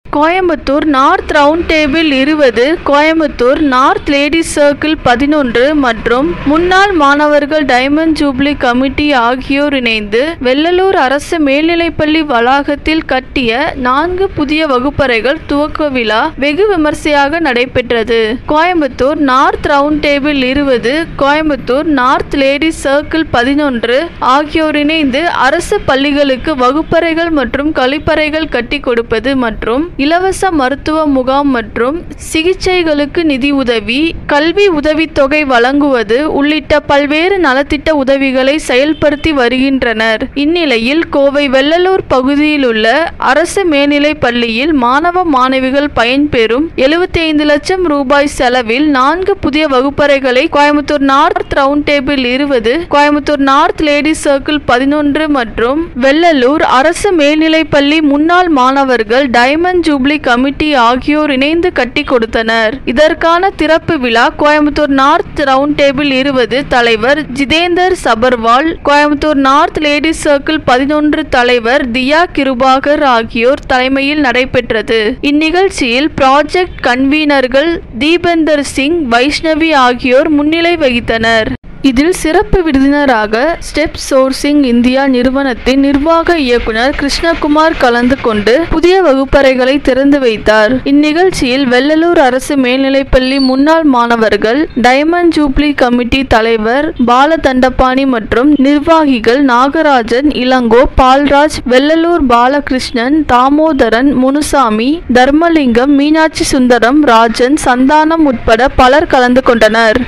Coimbatore north round table 20, Coimbatore north ladies circle 11 மற்றும் முன்னாள் மாணவர்கள் டைமண்ட் ஜூப்ளி கமிட்டி ஆகியோர் இணைந்து வெள்ளலூர் அரசு மேல்நிலைப்பள்ளி வளாகத்தில் கட்டிய 4 புதிய வகுப்பறைகள் துவக்க விழா வெகு விமர்சையாக நடைபெற்றது. Coimbatore north round table 20, Coimbatore north ladies circle 11 ஆகியோர் இணைந்து அரசு பள்ளிகளுக்கு வகுப்பறைகள் மற்றும் கழிப்பறைகள் கட்டி கொடுப்பது மற்றும் இலவச மருத்துவ முகாம் மற்றும் சிகிச்சைகளுக்கு நிதி உதவி, கல்வி உதவித்தொகை வழங்குவது உள்ளிட்ட பல்வேறு நலத்திட்ட உதவிகளை செயல்படுத்தி வருகின்றனர். இந்நிலையில் கோவை வெள்ளலூர் பகுதியில் உள்ள அரசு மேல்நிலைப் பள்ளியில் மாணவ மாணவிகள் பயன்பெறும் 75 லட்சம் ரூபாய் செலவில் 4 புதிய வகுப்பறைகளை Coimbatore north round table 20, Coimbatore north ladies circle 11 மற்றும் வெள்ளலூர் அரசு மேல்நிலைப் பள்ளி முன்னாள் மாணவர்கள் டைமண்ட் ஜூப்ளி கமிட்டி ஆகியோர் இணைந்து கட்டி கொடுத்தனர். இதற்கான திறப்பு விழா கோயம்புத்தூர் நார்த் ரவுண்ட் டேபிள் 20 தலைவர் Jitender Sabharwal, Coimbatore north ladies circle 11 தலைவர் தியா கிருபாகர் ஆகியோர் தலைமையில் நடைபெற்றது. இந்நிகழ்ச்சியில் ப்ராஜெக்ட் கன்வீனர்கள் தீபந்தர் சிங், வைஷ்ணவி ஆகியோர் முன்னிலை வகித்தனர். இதில் சிறப்பு விருந்தினராக ஸ்டெப் சோர்சிங் இந்தியா நிறுவனத்தின் நிர்வாக இயக்குனர் கிருஷ்ணகுமார் கலந்து கொண்டு புதிய வகுப்பறைகளை திறந்து வைத்தார். இந்நிகழ்ச்சியில் வெள்ளலூர் அரசு மேல்நிலைப்பள்ளி முன்னாள் மாணவர்கள் டைமண்ட் ஜூப்ளி கமிட்டி தலைவர் பாலதண்டபாணி மற்றும் நிர்வாகிகள் நாகராஜன், இளங்கோ, பால்ராஜ், வெள்ளலூர் பாலகிருஷ்ணன், தாமோதரன், முனுசாமி, தர்மலிங்கம், மீனாட்சி சுந்தரம், ராஜன், சந்தானம் உட்பட பலர் கலந்து கொண்டனர்.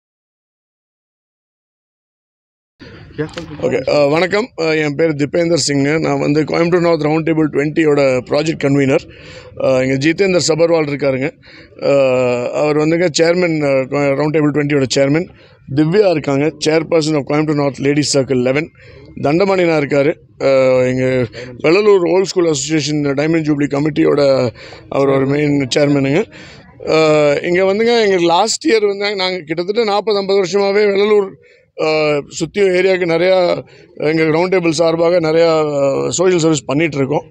ஓகே, வணக்கம். என் பேர் தீபேந்தர் சிங். நான் வந்து கோயம்புத்தூர் நார்த் ரவுண்ட் டேபிள் 20யோட ப்ராஜெக்ட் கன்வீனர். இங்கே ஜிதேந்தர் சபர்வால் இருக்காருங்க. அவர் வந்துங்க சேர்மன், ரவுண்ட் டேபிள் 20யோட சேர்மன். திவ்யா இருக்காங்க, chairperson of Coimbatore north ladies circle 11. தண்டமணினா இருக்கார், எங்கள் Vellalur old school association diamond jubilee கமிட்டியோட அவர் ஒரு மெயின் சேர்மனுங்க. இங்கே வந்துங்க எங்கள் லாஸ்ட் இயர் வந்தாங்க. நாங்கள் கிட்டத்தட்ட 40-50 வருஷமாகவே வெள்ளலூர் சுற்றி ஏரியாவுக்கு நிறையா எங்கள் ரவுண்ட் டேபிள் சார்பாக நிறையா சோஷியல் சர்வீஸ் பண்ணிகிட்ருக்கோம்.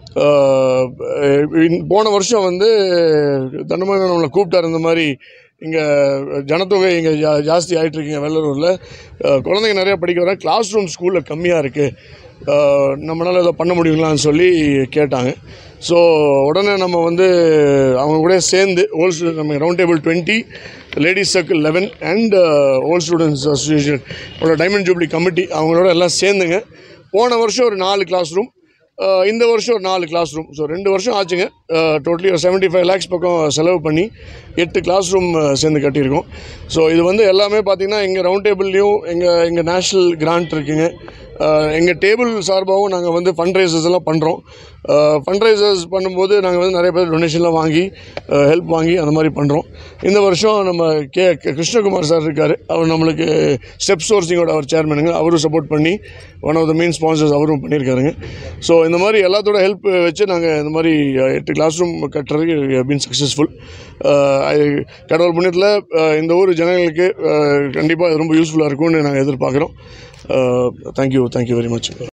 போன வருஷம் வந்து தண்டமணி நம்மளை கூப்பிட்டார். இந்த மாதிரி இங்கே ஜனத்தொகை இங்கே ஜாஸ்தி ஆகிட்டுருக்கீங்க வெள்ளலூரில், குழந்தைங்க நிறையா படிக்க வர, கிளாஸ் ரூம் ஸ்கூலில் கம்மியாக இருக்குது, நம்மளால் இதை பண்ண முடியுங்களான்னு சொல்லி கேட்டாங்க. ஸோ உடனே நம்ம வந்து அவங்க கூட சேர்ந்து நம்ம round table 20, ladies circle 11 and old students association diamond jubilee committee அவங்களோட எல்லாம் சேர்ந்துங்க போன வருஷம் ஒரு 4 கிளாஸ் ரூம், இந்த வருஷம் ஒரு 4 கிளாஸ் ரூம். ஸோ 2 வருஷம் ஆச்சுங்க. டோட்டலி ஒரு 75 lakhs பக்கம் செலவு பண்ணி 8 கிளாஸ் ரூம் சேர்ந்து கட்டியிருக்கோம். ஸோ இது வந்து எல்லாமே பார்த்திங்கன்னா எங்கள் ரவுண்ட் டேபிள்லேயும் எங்கள் நேஷ்னல் கிராண்ட் இருக்குங்க. எங்கள் டேபிள் சார்பாகவும் நாங்கள் வந்து ஃபண்ட் ரைசர்ஸ் எல்லாம் பண்ணுறோம். ஃபண்ட் ரைசர்ஸ் பண்ணும்போது நாங்கள் வந்து நிறைய பேர் டொனேஷன்லாம் வாங்கி ஹெல்ப் வாங்கி அந்த மாதிரி பண்ணுறோம். இந்த வருஷம் நம்ம கிருஷ்ணகுமார் சார் இருக்கார், அவர் நம்மளுக்கு ஸ்டெப் சோர்சிங்கோட அவர் சேர்மனுங்க, அவரும் சப்போர்ட் பண்ணி one of the main sponsors அவரும் பண்ணியிருக்காருங்க. ஸோ இந்த மாதிரி எல்லாத்தோட ஹெல்ப் வச்சு நாங்கள் இந்த மாதிரி 8 கிளாஸ் ரூம் கட்டுறதுக்கு பீன் சக்ஸஸ்ஃபுல். கடவுள் புண்ணியத்தில் இந்த ஊர் ஜனங்களுக்கு கண்டிப்பாக ரொம்ப யூஸ்ஃபுல்லாக இருக்கும்னு நாங்கள் எதிர்பார்க்குறோம். Thank you very much.